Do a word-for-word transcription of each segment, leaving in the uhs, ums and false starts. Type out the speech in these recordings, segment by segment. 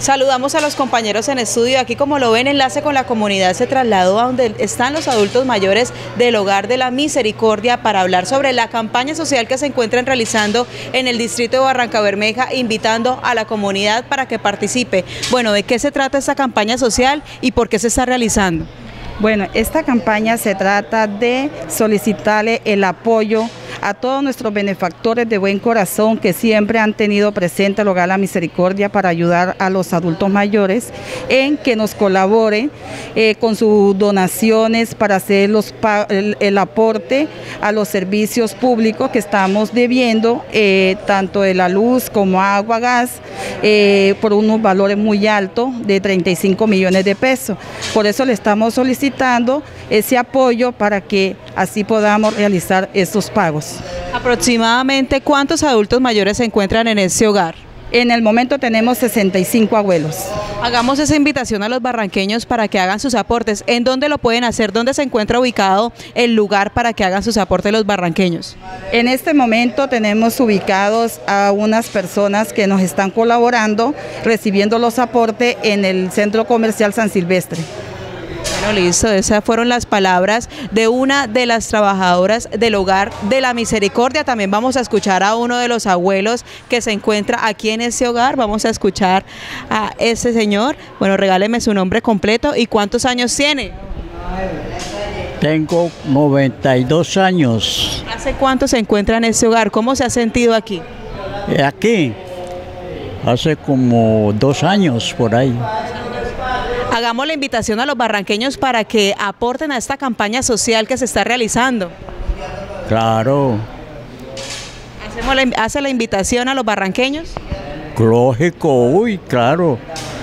Saludamos a los compañeros en estudio. Aquí, como lo ven, Enlace con la Comunidad se trasladó a donde están los adultos mayores del Hogar de la Misericordia para hablar sobre la campaña social que se encuentran realizando en el distrito de Barrancabermeja, invitando a la comunidad para que participe. Bueno, ¿de qué se trata esta campaña social y por qué se está realizando? Bueno, esta campaña se trata de solicitarle el apoyo a todos nuestros benefactores de buen corazón que siempre han tenido presente el Hogar de la Misericordia para ayudar a los adultos mayores en que nos colaboren eh, con sus donaciones para hacer los, el, el aporte a los servicios públicos que estamos debiendo, eh, tanto de la luz como agua, gas, eh, por unos valores muy altos de treinta y cinco millones de pesos. Por eso le estamos solicitando ese apoyo para que así podamos realizar estos pagos. ¿Aproximadamente cuántos adultos mayores se encuentran en este hogar? En el momento tenemos sesenta y cinco abuelos. Hagamos esa invitación a los barranqueños para que hagan sus aportes. ¿En dónde lo pueden hacer? ¿Dónde se encuentra ubicado el lugar para que hagan sus aportes los barranqueños? En este momento tenemos ubicados a unas personas que nos están colaborando, recibiendo los aportes en el Centro Comercial San Silvestre. Bueno, listo, esas fueron las palabras de una de las trabajadoras del Hogar de la Misericordia. También vamos a escuchar a uno de los abuelos que se encuentra aquí en ese hogar. Vamos a escuchar a ese señor. Bueno, regáleme su nombre completo y cuántos años tiene. Tengo noventa y dos años. ¿Hace cuánto se encuentra en ese hogar? ¿Cómo se ha sentido aquí? Aquí, hace como dos años por ahí. Hagamos la invitación a los barranqueños para que aporten a esta campaña social que se está realizando. Claro. ¿Hacemos la, ¿Hace la invitación a los barranqueños? Lógico, uy, claro.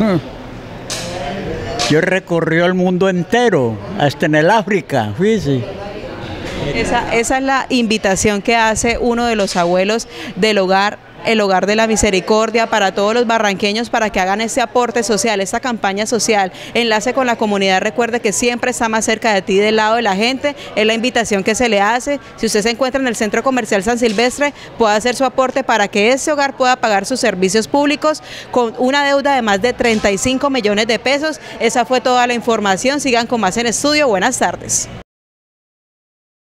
Yo recorrí el mundo entero, hasta en el África, fíjese. Esa, esa es la invitación que hace uno de los abuelos del hogar, el Hogar de la Misericordia, para todos los barranqueños para que hagan ese aporte social, esta campaña social. Enlace con la Comunidad, recuerde que siempre está más cerca de ti, del lado de la gente. Es la invitación que se le hace. Si usted se encuentra en el Centro Comercial San Silvestre, pueda hacer su aporte para que ese hogar pueda pagar sus servicios públicos con una deuda de más de treinta y cinco millones de pesos. Esa fue toda la información. Sigan con más en estudio. Buenas tardes.